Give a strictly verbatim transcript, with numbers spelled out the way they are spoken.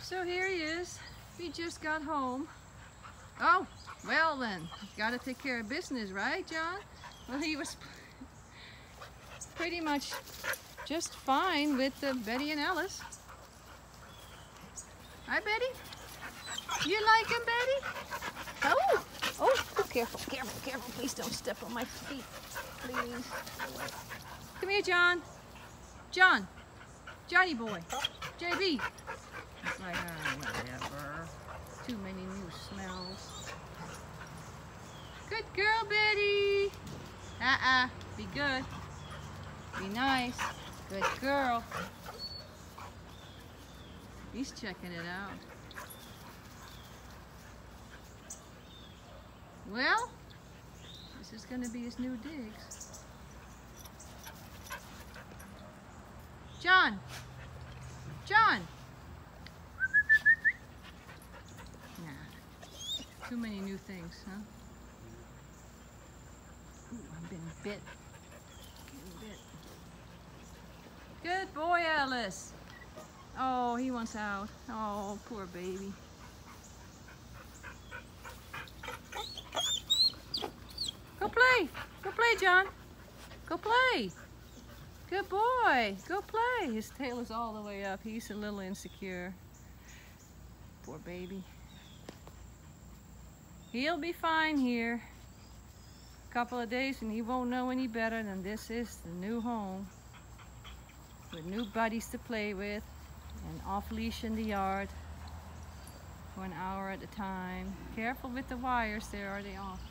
So here he is. He just got home. Oh, well then, got to take care of business, right, John? Well, he was pretty much just fine with uh, Betty and Ellis. Hi, Betty. You like him, Betty? Oh, oh, oh, careful, careful, careful. Please don't step on my feet, please. Come here, John. John. Johnny boy. J B. It's like, oh, whatever. Too many new smells. Good girl, Betty. Uh-uh. Be good. Be nice. Good girl. He's checking it out. Well, this is going to be his new digs. John! John! Nah. Too many new things, huh? Ooh, I'm being bit. Getting bit. Good boy, Ellis. Oh, he wants out. Oh, poor baby. Go play. Go play, John. Go play. Good boy. Go play. His tail is all the way up. He's a little insecure. Poor baby. He'll be fine here. A couple of days and he won't know any better than this is the new home. With new buddies to play with and off leash in the yard for an hour at a time. Careful with the wires there, are they off?